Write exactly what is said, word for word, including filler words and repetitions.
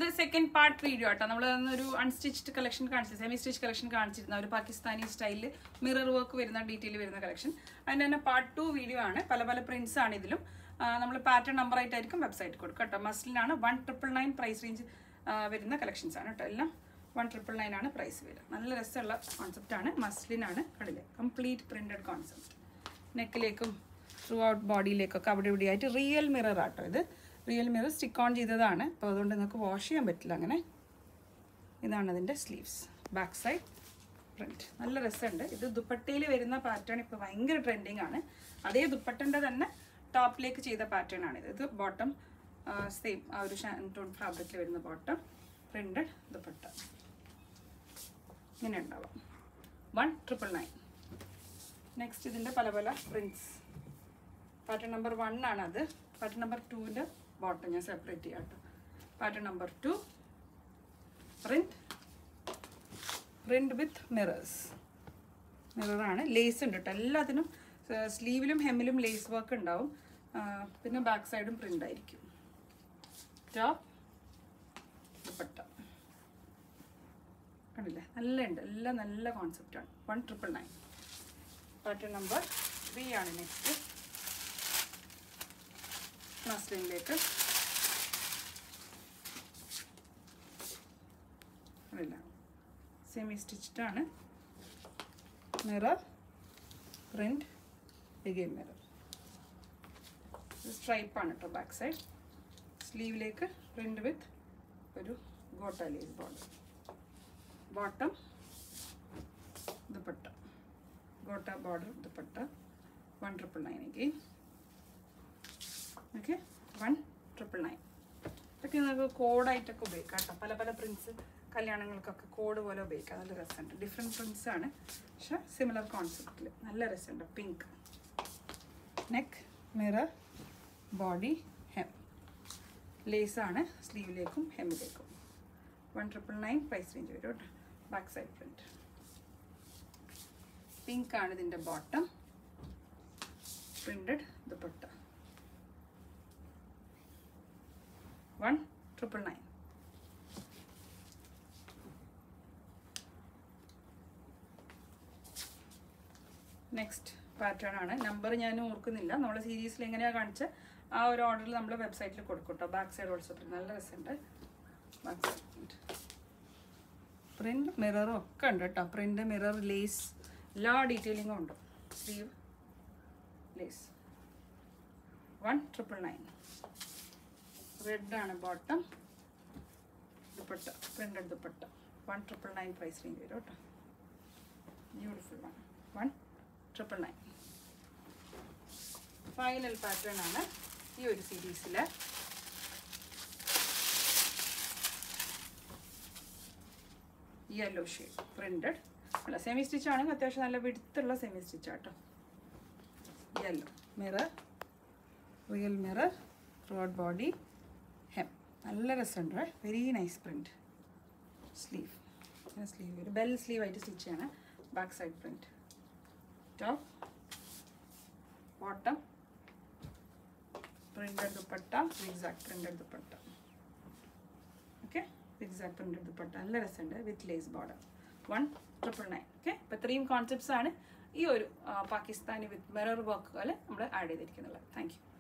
ഇത് second part video ആട്ടോ. നമ്മൾ ഒരു അൺസ്റ്റിച്ച്ഡ് കളക്ഷൻ കാണിച്ചു, സെമി സ്റ്റിച്ച് കളക്ഷൻ കാണിച്ചിരുന്ന ഒരു പാകിസ്ഥാനി സ്റ്റൈലിൽ മിറർ വർക്ക് വരുന്ന ഡീറ്റെയിൽ വരുന്ന കളക്ഷൻ. അതിൻ്റെ തന്നെ പാർട്ട് ടു വീഡിയോ ആണ്. പല പല പ്രിന്റ്സ് ആണ് ഇതിലും. നമ്മൾ പാറ്റേൺ നമ്പർ ആയിട്ടായിരിക്കും വെബ്സൈറ്റ് കൊടുക്കുക കേട്ടോ. മസ്ലിനാണ് one triple nine price range വരുന്ന കളക്ഷൻസ് ആണ് കേട്ടോ. എല്ലാം വൺ ട്രിപ്പിൾ നയൻ ആണ് പ്രൈസ് വരിക. നല്ല രസമുള്ള കോൺസെപ്റ്റ് ആണ്. മസ്ലിനാണ് കണ്ടില്ലേ, കംപ്ലീറ്റ് പ്രിന്റഡ് കോൺസെപ്റ്റ്. നെക്കിലേക്കും ത്രൂ ഔട്ട് ബോഡിയിലേക്കൊക്കെ അവിടെ ഇവിടെ ആയിട്ട് റിയൽ മിറർ ആട്ടോ. ഇത് റിയൽ മിറർ സ്റ്റിക്ക് ഓൺ ചെയ്തതാണ്. അപ്പോൾ അതുകൊണ്ട് നിങ്ങൾക്ക് വാഷ് ചെയ്യാൻ പറ്റില്ല അങ്ങനെ. ഇതാണ് അതിൻ്റെ സ്ലീവ്സ്, ബാക്ക് സൈഡ് പ്രിന്റ്. നല്ല രസമുണ്ട്. ഇത് ദുപ്പട്ടയിൽ വരുന്ന പാറ്റേൺ ഇപ്പോൾ ഭയങ്കര ട്രെൻഡിങ് ആണ്. അതേ ദുപ്പട്ടൻ്റെ തന്നെ ടോപ്പിലേക്ക് ചെയ്ത പാറ്റേൺ ആണ് ഇത്. ഇത് ബോട്ടം സെയിം ആ ഒരു ഷാൻറ്റോൺ ഫാബ്രിക്കിൽ വരുന്ന ബോട്ടം, പ്രിന്റഡ് ദുപ്പട്ട ഇങ്ങനെ ഉണ്ടാവാം. One triple nine. നെക്സ്റ്റ് ഇതിൻ്റെ പല പല പ്രിന്റ്സ്. പാറ്റേൺ നമ്പർ വൺ ആണ് അത്. പാറ്റേൺ നമ്പർ ടുവിൻ്റെ ബോട്ടം ഞാൻ സെപ്പറേറ്റ് ചെയ്യാം കേട്ടോ. Pattern number two print print with mirrors. മിററാണ്, ലേസ് ഉണ്ട് കേട്ടോ എല്ലാത്തിനും. സ്ലീവിലും ഹെമ്മിലും ലേസ് വർക്ക് ഉണ്ടാവും. പിന്നെ ബാക്ക് സൈഡും പ്രിന്റ് ആയിരിക്കും. ടോപ്പ് ദുപ്പട്ട കണ്ടില്ലേ, നല്ല ഉണ്ട്. എല്ലാം നല്ല കോൺസെപ്റ്റാണ്. One triple nine. Pattern number three ആണ് നെക്സ്റ്റ്. മസ്ലിനിലേക്ക് അല്ല സെമി സ്റ്റിച്ച്ഡ് ആണ്. Mirror print again mirror. Stripe ആണ് കേട്ടോ ബാക്ക് സൈഡ്. സ്ലീവിലേക്ക് പ്രിന്റ് വിത്ത് ഒരു gota lace border. Bottom dupatta, gota border dupatta. One triple nine again. Okay, one triple nine. ഇതൊക്കെ നമുക്ക് കോഡായിട്ടൊക്കെ ഉപയോഗിക്കാം കേട്ടോ. പല പല പ്രിൻറ്റ്സ് കല്യാണങ്ങൾക്കൊക്കെ കോഡ് പോലെ ഉപയോഗിക്കാം. നല്ല രസമുണ്ട്. ഡിഫറെൻറ്റ് പ്രിൻറ്റ്സ് ആണ്, പക്ഷെ സിമിലർ കോൺസെപ്റ്റിൽ നല്ല രസമുണ്ട്. Pink neck, mirror, body, hem. ലേസാണ് സ്ലീവിലേക്കും ഹെമ്മിലേക്കും. One triple nine price range വരും കേട്ടോ. Back side print. പിങ്ക് ആണ് ഇതിൻ്റെ bottom, printed dupatta. One triple nine. Next pattern ആണ്. നമ്പർ ഞാൻ ഓർക്കുന്നില്ല. നമ്മൾ സീരീസിൽ എങ്ങനെയാണ് കാണിച്ച ആ ഒരു ഓർഡറിൽ നമ്മൾ വെബ്സൈറ്റിൽ കൊടുക്കും കേട്ടോ. ബാക്ക് സൈഡ് ഓൾസോ നല്ല രസമുണ്ട്. ബാക്ക് സൈഡ് പ്രിന്റ്, പ്രിന്റ് മിററും ഒക്കെ ഉണ്ട് കേട്ടോ. പ്രിന്റ്, മിറർ, ലേസ് എല്ലാ ഡീറ്റെയിലിങ്ങും ഉണ്ട്. Sleeve lace. One triple nine. Red ആണ് bottom, dupatta printed dupatta. One triple nine price range വരും കേട്ടോ. Beautiful one. One triple nine. Final pattern ആണ് ഈ ഒരു സീരീസിൽ. യെല്ലോ ഷെയ്ഡ് പ്രിന്റഡ് അല്ല, സെമി സ്റ്റിച്ച് ആണെങ്കിൽ അത്യാവശ്യം നല്ല വിടുത്തുള്ള സെമി സ്റ്റിച്ച് ആട്ടോ. Yellow mirror, real mirror, throat body, hem. നല്ല രസമുണ്ട്. Very nice print. Sleeve sleeve ഒരു ബെൽ സ്ലീവ് ആയിട്ട് സ്റ്റിച്ച് ചെയ്യണം. Back side print. Top bottom printed dupatta, zigzag printed dupatta. Okay, zigzag printed dupatta നല്ല രസമുണ്ട് with lace border. One triple nine. Okay, അപ്പോൾ ഇത്രയും concepts ആണ് ഈ ഒരു പാകിസ്ഥാനി വിത്ത് മിറർ വർക്കുകൾ നമ്മൾ ആഡ് ചെയ്തിരിക്കുന്നുള്ളത്. Thank you.